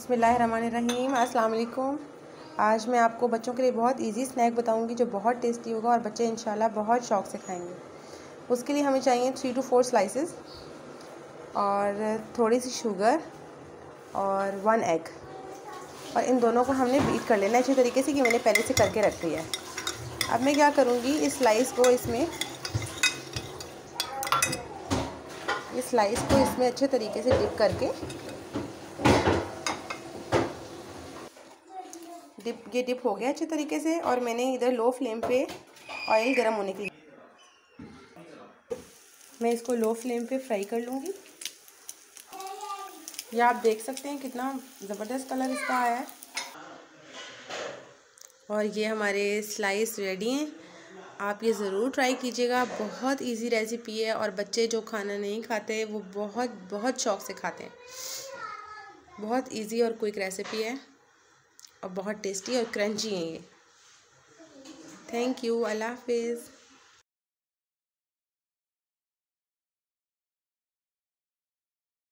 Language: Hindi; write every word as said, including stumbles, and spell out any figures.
बिस्मिल्लाहिर्रहमानिर्रहीम। अस्सलाम वालेकुम। आज मैं आपको बच्चों के लिए बहुत इजी स्नैक बताऊंगी जो बहुत टेस्टी होगा और बच्चे इंशाल्लाह बहुत शौक़ से खाएंगे। उसके लिए हमें चाहिए थ्री टू फोर स्लाइसेस और थोड़ी सी शुगर और वन एग, और इन दोनों को हमने बीट कर लेना अच्छे तरीके से कि मैंने पहले से करके रख लिया है। अब मैं क्या करूँगी, इस स्लाइस को इसमें इस स्लाइस को इसमें अच्छे तरीके से डिप करके डिप ये डिप हो गया अच्छे तरीके से, और मैंने इधर लो फ्लेम पे ऑयल गर्म होने के लिए मैं इसको लो फ्लेम पे फ्राई कर लूँगी। या आप देख सकते हैं कितना ज़बरदस्त कलर इसका आया है। और ये हमारे स्लाइस रेडी हैं। आप ये ज़रूर ट्राई कीजिएगा, बहुत इजी रेसिपी है और बच्चे जो खाना नहीं खाते वो बहुत बहुत शौक़ से खाते हैं। बहुत इजी और क्विक रेसिपी है और बहुत टेस्टी और क्रंची है ये। Thank you. अल्लाह हाफिज़।